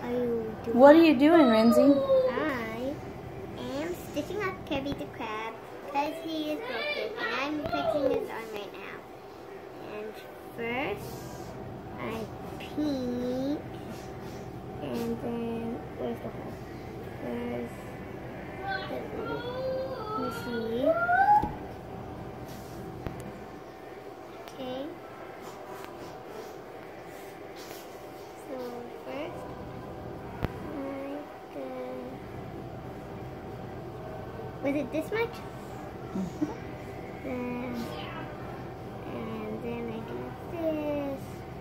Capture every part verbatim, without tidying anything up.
are you doing? What are you doing, Renzi? I am stitching up Kirby the Crab because he is broken, and I'm fixing his arm right now. And first, I paint, and then where's the hole? There's. Let me see. Okay. So first, I uh, was it this much? Mm-hmm. Then, and then I do this.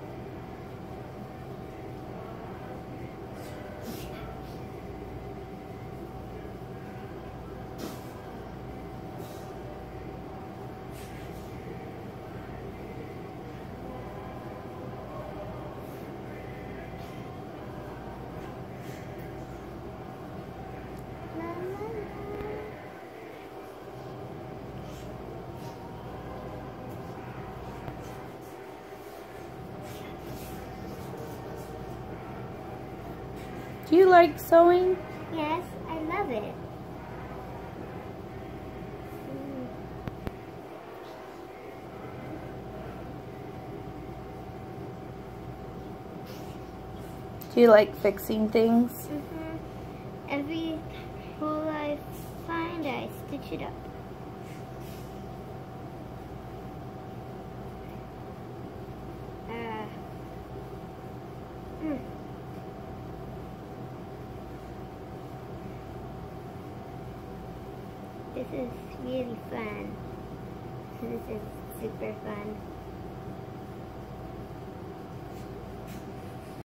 Do you like sewing? Yes, I love it. Do you like fixing things? Mm-hmm. Every hole I find, I stitch it up. Uh, mm. This is really fun. This is super fun.